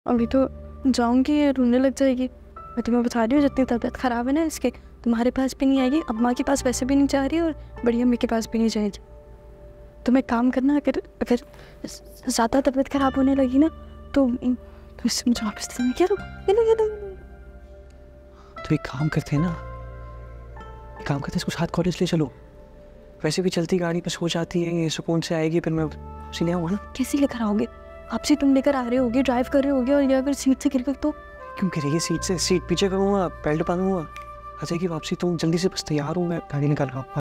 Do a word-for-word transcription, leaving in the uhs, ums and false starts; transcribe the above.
अभी तो जाऊँगी, ये रोने लग जाएगी। मैं तुम्हें बता रही हूँ, जितनी तबीयत ख़राब है ना इसके, तुम्हारे पास भी नहीं आएगी, अम्मा के पास वैसे भी नहीं जा रही और बड़ी अम्मी के पास भी नहीं जाएगी। तुम एक काम करना, अगर अगर ज़्यादा तबीयत ख़राब होने लगी ना तो तो इससे मुझे वापस देना। क्या ये लो ये लो। तो एक काम करते हैं ना, एक काम करते हैं, इसको साथ कॉलेज ले चलो। वैसे भी चलती गाड़ी बस हो जाती है, ये सुकून से आएगी, फिर मैं उसी ले आऊँगा ना। कैसे लेकर आओगे? आपसे तुम लेकर आ रहे होगे, ड्राइव कर रहे होगे, और ये अगर सीट से गिर गई तो? क्यों गिरेगी सीट से? सीट पीछे करूँगा, बेल्ट बांधूंगा, आ जाएगी वापसी। तुम जल्दी से बस तैयार हो, मैं गाड़ी निकाल रहा हूँ।